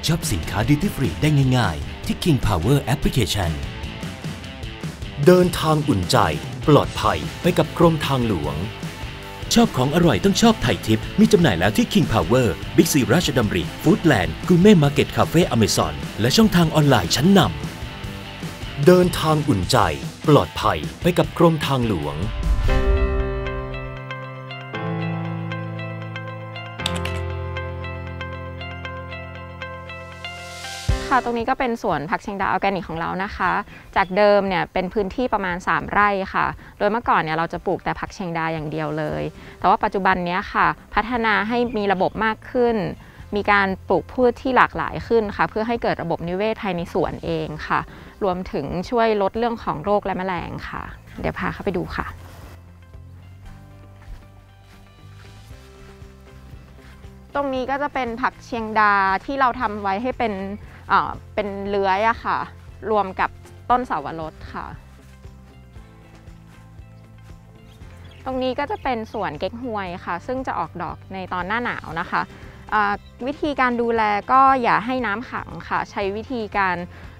ช็อปสินค้าดิวตี้ฟรีได้ง่ายๆที่ King Power Application เดินทางอุ่นใจปลอดภัยไปกับกรมทางหลวงชอบของอร่อยต้องชอบไทยทิปมีจำหน่ายแล้วที่ King Power Big C ราชดำริ Foodland Gourmet Market Cafe Amazon และช่องทางออนไลน์ชั้นนำเดินทางอุ่นใจปลอดภัยไปกับกรมทางหลวงตรงนี้ก็เป็นสวนผักเชียงดาออร์แกนิกของเรานะคะจากเดิมเนี่ยเป็นพื้นที่ประมาณ3ไร่ค่ะโดยเมื่อก่อนเนี่ยเราจะปลูกแต่ผักเชียงดาอย่างเดียวเลยแต่ว่าปัจจุบันนี้ค่ะพัฒนาให้มีระบบมากขึ้นมีการปลูกพืชที่หลากหลายขึ้นค่ะเพื่อให้เกิดระบบนิเวศภายในสวนเองค่ะรวมถึงช่วยลดเรื่องของโรคและแมลงค่ะเดี๋ยวพาเข้าไปดูค่ะตรงนี้ก็จะเป็นผักเชียงดาที่เราทำไว้ให้เป็นเลื้อยอะค่ะรวมกับต้นเสาวรสค่ะตรงนี้ก็จะเป็นสวนเก๊กฮวยค่ะซึ่งจะออกดอกในตอนหน้าหนาวนะคะวิธีการดูแลก็อย่าให้น้ำขังค่ะใช้วิธีการ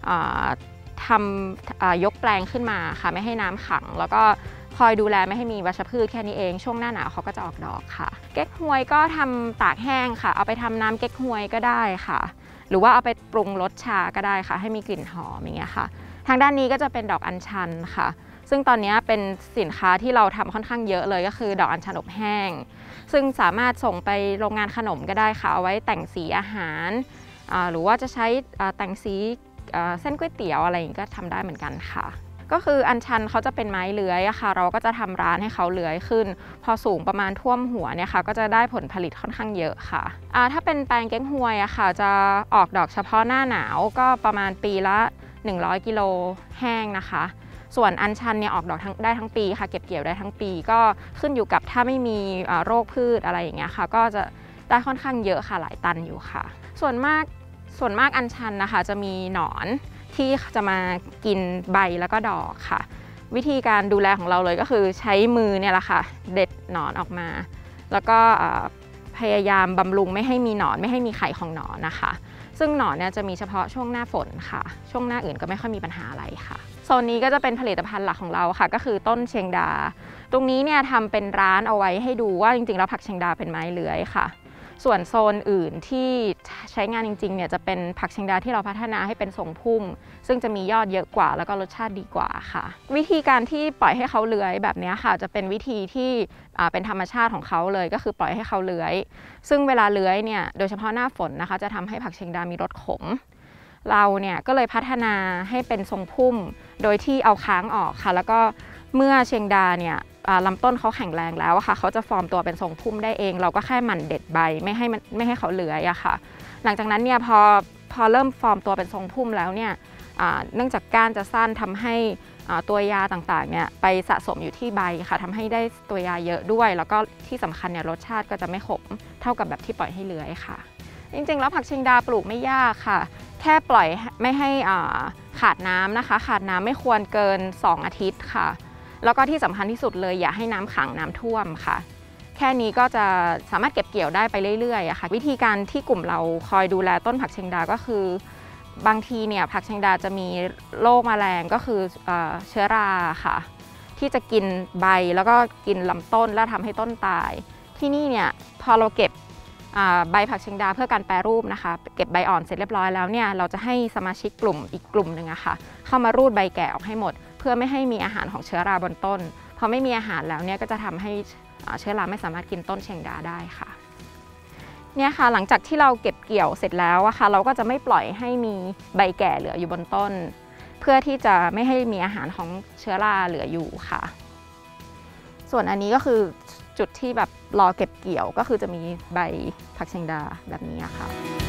ยกแปลงขึ้นมาค่ะไม่ให้น้ำขังแล้วก็คอยดูแลไม่ให้มีวัชพืชแค่นี้เองช่วงหน้าหนาวเขาก็จะออกดอกค่ะเก๊กฮวยก็ทำตากแห้งค่ะเอาไปทำน้ำเก๊กฮวยก็ได้ค่ะหรือว่าเอาไปปรุงรสชาก็ได้ค่ะให้มีกลิ่นหอมอย่างเงี้ยค่ะทางด้านนี้ก็จะเป็นดอกอัญชันค่ะซึ่งตอนนี้เป็นสินค้าที่เราทำค่อนข้างเยอะเลยก็คือดอกอัญชันอบแห้งซึ่งสามารถส่งไปโรงงานขนมก็ได้ค่ะเอาไว้แต่งสีอาหารหรือว่าจะใช้แต่งสีเส้นก๋วยเตี๋ยวอะไรอย่างนี้ก็ทำได้เหมือนกันค่ะก็คืออัญชันเขาจะเป็นไม้เลื้อยอะค่ะเราก็จะทำร้านให้เขาเลื้อยขึ้นพอสูงประมาณท่วมหัวเนี่ยค่ะก็จะได้ผลผลิตค่อนข้างเยอะค่ะถ้าเป็นแปลงเก๊กฮวยอะค่ะจะออกดอกเฉพาะหน้าหนาวก็ประมาณปีละ100กิโลแห้งนะคะส่วนอัญชันเนี่ยออกดอกได้ทั้งปีค่ะเก็บเกี่ยวได้ทั้งปีก็ขึ้นอยู่กับถ้าไม่มีโรคพืชอะไรอย่างเงี้ยค่ะก็จะได้ค่อนข้างเยอะค่ะหลายตันอยู่ค่ะส่วนมากอัญชันนะคะจะมีหนอนที่จะมากินใบแล้วก็ดอกค่ะวิธีการดูแลของเราเลยก็คือใช้มือเนี่ยแหละค่ะเด็ดหนอนออกมาแล้วก็พยายามบำรุงไม่ให้มีหนอนไม่ให้มีไข่ของหนอนนะคะซึ่งหนอนเนี่ยจะมีเฉพาะช่วงหน้าฝนค่ะช่วงหน้าอื่นก็ไม่ค่อยมีปัญหาอะไรค่ะโซนนี้ก็จะเป็นผลิตภัณฑ์หลักของเราค่ะก็คือต้นเชียงดาตรงนี้เนี่ยทำเป็นร้านเอาไว้ให้ดูว่าจริงๆแล้วผักเชียงดาเป็นไม้เลื้อยค่ะส่วนโซนอื่นที่ใช้งานจริงๆเนี่ยจะเป็นผักเชียงดาที่เราพัฒนาให้เป็นทรงพุ่มซึ่งจะมียอดเยอะกว่าแล้วก็รสชาติดีกว่าค่ะวิธีการที่ปล่อยให้เขาเลื้อยแบบนี้ค่ะจะเป็นวิธีที่เป็นธรรมชาติของเขาเลยก็คือปล่อยให้เขาเลื้อยซึ่งเวลาเลื้อยเนี่ยโดยเฉพาะหน้าฝนนะคะจะทำให้ผักเชียงดามีรสขมเราเนี่ยก็เลยพัฒนาให้เป็นทรงพุ่มโดยที่เอาค้างออกค่ะแล้วก็เมื่อเชียงดาเนี่ยลำต้นเขาแข็งแรงแล้วค่ะเขาจะฟอร์มตัวเป็นทรงพุ่มได้เองเราก็แค่หมั่นเด็ดใบไม่ให้เขาเลื้อยอะค่ะหลังจากนั้นเนี่ยพอเริ่มฟอร์มตัวเป็นทรงพุ่มแล้วเนี่ยเนื่องจากก้านจะสั้นทำให้ตัวยาต่างๆเนี่ยไปสะสมอยู่ที่ใบค่ะทำให้ได้ตัวยาเยอะด้วยแล้วก็ที่สำคัญเนี่ยรสชาติก็จะไม่ขมเท่ากับแบบที่ปล่อยให้เลื้อยค่ะจริงๆแล้วผักเชียงดาปลูกไม่ยากค่ะแค่ปล่อยไม่ให้ขาดน้ำนะคะขาดน้ำไม่ควรเกิน2 อาทิตย์ค่ะแล้วก็ที่สำคัญที่สุดเลยอย่าให้น้ำขังน้ำท่วมค่ะแค่นี้ก็จะสามารถเก็บเกี่ยวได้ไปเรื่อยๆค่ะวิธีการที่กลุ่มเราคอยดูแลต้นผักเชียงดาก็คือบางทีเนี่ยผักเชียงดาจะมีโรคแมลงก็คือเชื้อราค่ะที่จะกินใบแล้วก็กินลำต้นแล้วทำให้ต้นตายที่นี่เนี่ยพอเราเก็บใบผักเชียงดาเพื่อการแปรรูปนะคะเก็บใบอ่อนเสร็จเรียบร้อยแล้วเนี่ยเราจะให้สมาชิกกลุ่มอีกกลุ่มหนึ่งค่ะเข้ามารูดใบแก่ออกให้หมดเพื่อไม่ให้มีอาหารของเชื้อราบนต้นพอไม่มีอาหารแล้วเนี่ยก็จะทำให้เชื้อราไม่สามารถกินต้นเชียงดาได้ค่ะเนี่ยค่ะหลังจากที่เราเก็บเกี่ยวเสร็จแล้วอะค่ะเราก็จะไม่ปล่อยให้มีใบแก่เหลืออยู่บนต้นเพื่อที่จะไม่ให้มีอาหารของเชื้อราเหลืออยู่ค่ะส่วนอันนี้ก็คือจุดที่แบบรอเก็บเกี่ยวก็คือจะมีใบผักเชียงดาแบบนี้ค่ะ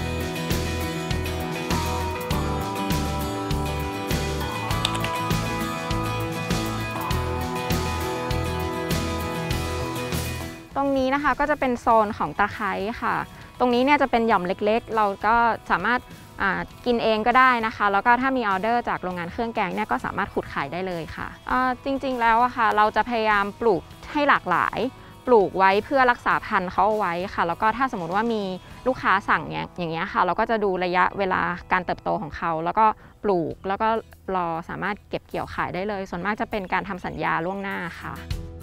ตรงนี้นะคะก็จะเป็นโซนของตะไคร้ค่ะตรงนี้เนี่ยจะเป็นหย่อมเล็กๆเราก็สามารถกินเองก็ได้นะคะแล้วก็ถ้ามีออเดอร์จากโรงงานเครื่องแกงเนี่ยก็สามารถขุดขายได้เลยค่ะจริงๆแล้วอะค่ะเราจะพยายามปลูกให้หลากหลายปลูกไว้เพื่อรักษาพันธุ์เขาเอาไว้ค่ะแล้วก็ถ้าสมมติว่ามีลูกค้าสั่งอย่างเงี้ยค่ะเราก็จะดูระยะเวลาการเติบโตของเขาแล้วก็ปลูกแล้วก็รอสามารถเก็บเกี่ยวขายได้เลยส่วนมากจะเป็นการทำสัญญาล่วงหน้าค่ะ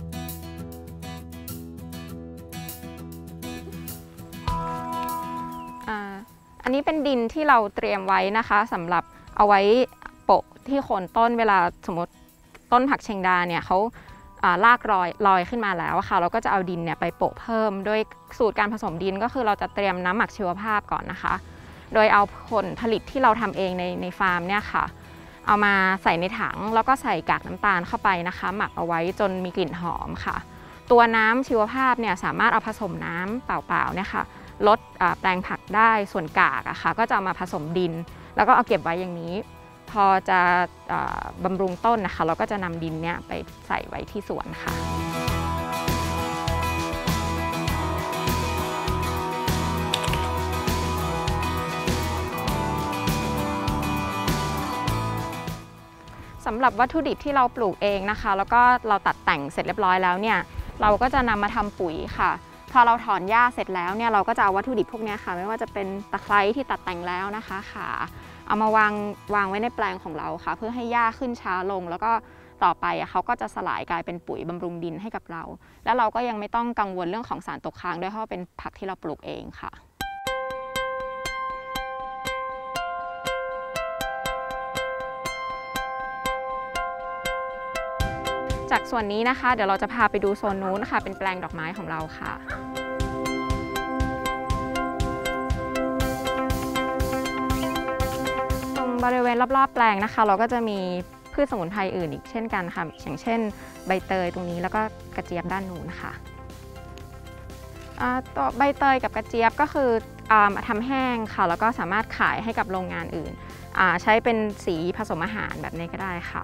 อันนี้เป็นดินที่เราเตรียมไว้นะคะสำหรับเอาไว้โปะที่โคนต้นเวลาสมมติต้นผักเชงดาเนี่ยเขาลากลอยขึ้นมาแล้วค่ะเราก็จะเอาดินเนี่ยไปโปะเพิ่มโดยสูตรการผสมดินก็คือเราจะเตรียมน้ำหมักชีวภาพก่อนนะคะโดยเอาผลผลิตที่เราทำเองในฟาร์มเนี่ยค่ะเอามาใส่ในถังแล้วก็ใส่กากน้ำตาลเข้าไปนะคะหมักเอาไว้จนมีกลิ่นหอมค่ะตัวน้ำชีวภาพเนี่ยสามารถเอาผสมน้ำเปล่าๆเนี่ยค่ะลดแปลงผักได้ส่วนกากอะค่ะก็จะเอามาผสมดินแล้วก็เอาเก็บไว้อย่างนี้พอจะบำรุงต้นนะคะเราก็จะนำดินเนี่ยไปใส่ไว้ที่สวนค่ะสำหรับวัตถุดิบที่เราปลูกเองนะคะแล้วก็เราตัดแต่งเสร็จเรียบร้อยแล้วเนี่ยเราก็จะนำมาทำปุ๋ยค่ะพอเราถอนหญ้าเสร็จแล้วเนี่ยเราก็จะเอาวัตถุดิบพวกนี้ค่ะไม่ว่าจะเป็นตะไคร้ที่ตัดแต่งแล้วนะคะขาเอามาวางไว้ในแปลงของเราค่ะเพื่อให้หญ้าขึ้นช้าลงแล้วก็ต่อไปเขาก็จะสลายกลายเป็นปุ๋ยบำรุงดินให้กับเราแล้วเราก็ยังไม่ต้องกังวลเรื่องของสารตกค้างด้วยเพราะเป็นผักที่เราปลูกเองค่ะจากส่วนนี้นะคะเดี๋ยวเราจะพาไปดูโซนนู้นค่ะเป็นแปลงดอกไม้ของเราค่ะตรงบริเวณรอบๆแปลงนะคะเราก็จะมีพืชสมุนไพรอื่นอีกเช่นกันค่ะอย่างเช่นใบเตยตรงนี้แล้วก็กระเจี๊ยบด้านนู้นค่ะตัวใบเตยกับกระเจี๊ยบก็คือทำแห้งค่ะแล้วก็สามารถขายให้กับโรงงานอื่นใช้เป็นสีผสมอาหารแบบนี้ก็ได้ค่ะ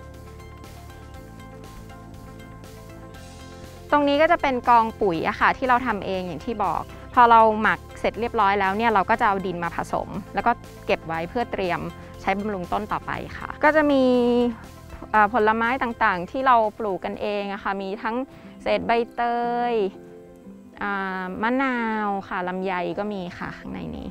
ตรงนี้ก็จะเป็นกองปุ๋ยอะค่ะที่เราทำเองอย่างที่บอกพอเราหมักเสร็จเรียบร้อยแล้วเนี่ยเราก็จะเอาดินมาผสมแล้วก็เก็บไว้เพื่อเตรียมใช้บำรุงต้นต่อไปค่ะก็จะมีผลไม้ต่างๆที่เราปลูกกันเองอะค่ะมีทั้งเศษใบเตยมะนาวค่ะลำไยก็มีค่ะข้างในนี้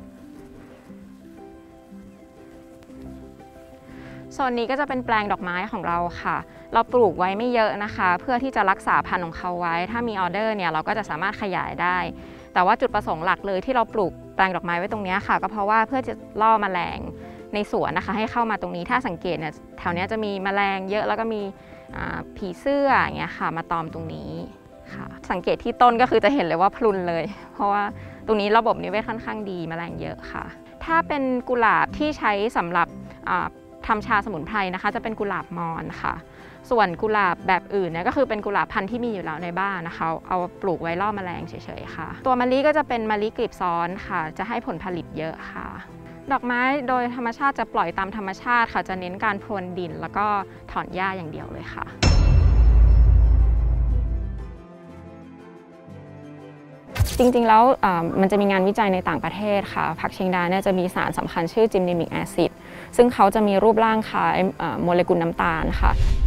โซนนี้ก็จะเป็นแปลงดอกไม้ของเราค่ะเราปลูกไว้ไม่เยอะนะคะเพื่อที่จะรักษาพันธุ์ของเขาไว้ถ้ามีออเดอร์เนี่ยเราก็จะสามารถขยายได้แต่ว่าจุดประสงค์หลักเลยที่เราปลูกแปลงดอกไม้ไว้ตรงนี้ค่ะก็เพราะว่าเพื่อจะล่อแมลงในสวนนะคะให้เข้ามาตรงนี้ถ้าสังเกตเนี่ยแถวนี้จะมีแมลงเยอะแล้วก็มีผีเสื้ออย่างเงี้ยค่ะมาตอมตรงนี้ค่ะสังเกตที่ต้นก็คือจะเห็นเลยว่าพลุนเลยเพราะว่าตรงนี้ระบบนิเวศค่อนข้างดีแมลงเยอะค่ะถ้าเป็นกุหลาบที่ใช้สำหรับทำชาสมุนไพรนะคะจะเป็นกุหลาบมอนค่ะส่วนกุหลาบแบบอื่นเนี่ยก็คือเป็นกุหลาบพันธุ์ที่มีอยู่แล้วในบ้านนะคะเอาปลูกไว้ล่อแมลงเฉยๆค่ะตัวมะลิก็จะเป็นมะลิกลีบซ้อนค่ะจะให้ผลผลิตเยอะค่ะดอกไม้โดยธรรมชาติจะปล่อยตามธรรมชาติค่ะจะเน้นการพรวนดินแล้วก็ถอนหญ้าอย่างเดียวเลยค่ะจริงๆแล้วมันจะมีงานวิจัยในต่างประเทศค่ะผักเชงดาเนี่ยจะมีสารสำคัญชื่อจิมนิมิกแอซิดซึ่งเขาจะมีรูปร่างคล้ายโมเลกุลน้ำตาลค่ะ